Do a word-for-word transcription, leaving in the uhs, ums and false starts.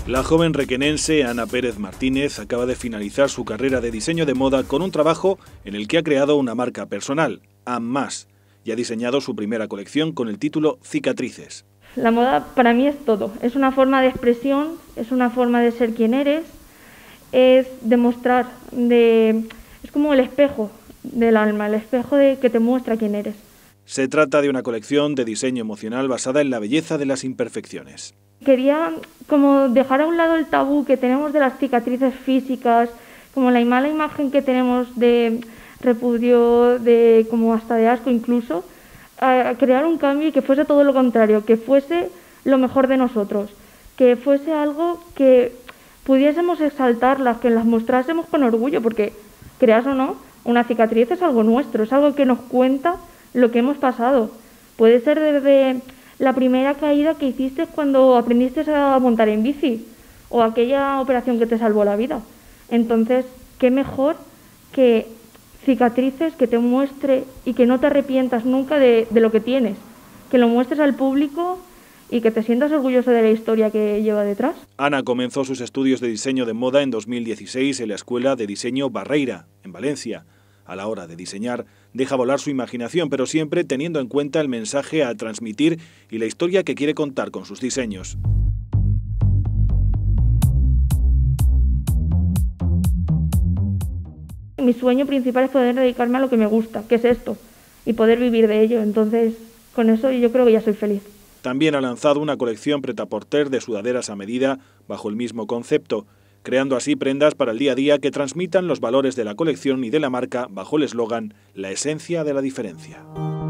La joven requenense Ana Pérez Martínez acaba de finalizar su carrera de diseño de moda con un trabajo en el que ha creado una marca personal, Ammas, y ha diseñado su primera colección con el título Cicatrices. La moda para mí es todo, es una forma de expresión, es una forma de ser quien eres, es demostrar, de, es como el espejo del alma, el espejo de que te muestra quién eres. Se trata de una colección de diseño emocional basada en la belleza de las imperfecciones. Quería como dejar a un lado el tabú que tenemos de las cicatrices físicas, como la mala imagen que tenemos de repudio, de como hasta de asco incluso, a crear un cambio y que fuese todo lo contrario, que fuese lo mejor de nosotros, que fuese algo que pudiésemos exaltarlas, que las mostrásemos con orgullo, porque creas o no, una cicatriz es algo nuestro, es algo que nos cuenta lo que hemos pasado. Puede ser desde la primera caída que hiciste cuando aprendiste a montar en bici o aquella operación que te salvó la vida. Entonces, qué mejor que cicatrices que te muestre y que no te arrepientas nunca de, de lo que tienes, que lo muestres al público y que te sientas orgulloso de la historia que lleva detrás. Ana comenzó sus estudios de diseño de moda en dos mil dieciséis en la Escuela de Diseño Barreira, en Valencia. A la hora de diseñar, deja volar su imaginación, pero siempre teniendo en cuenta el mensaje a transmitir y la historia que quiere contar con sus diseños. Mi sueño principal es poder dedicarme a lo que me gusta, que es esto, y poder vivir de ello. Entonces, con eso yo creo que ya soy feliz. También ha lanzado una colección prêt-à-porter de sudaderas a medida bajo el mismo concepto, creando así prendas para el día a día que transmitan los valores de la colección y de la marca bajo el eslogan «La esencia de la diferencia».